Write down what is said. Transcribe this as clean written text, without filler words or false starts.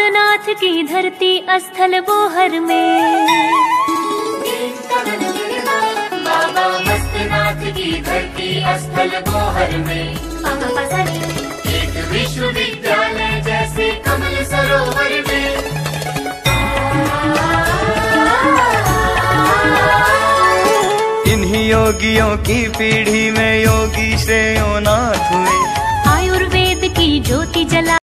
नाथ की धरती स्थल बोहर में। बाबा नाथ की धरती स्थल बोहर में। एक विश्वविद्यालय जैसे कमल सरोवर में। इन्हीं योगियों की पीढ़ी में योगी श्रेयो नाथ हुए। आयुर्वेद की ज्योति जला